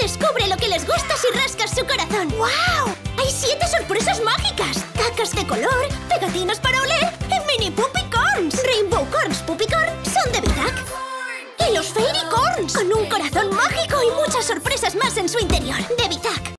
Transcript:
Descubre lo que les gusta si rascas su corazón. ¡Wow! ¡Hay 7 sorpresas mágicas! Cacas de color, pegatinas para oler y mini Puppy Corns. Rainbow Corns Puppy Corn son de Bizac. Y los Fairy Corns, con un corazón mágico y muchas sorpresas más en su interior. De Bizac.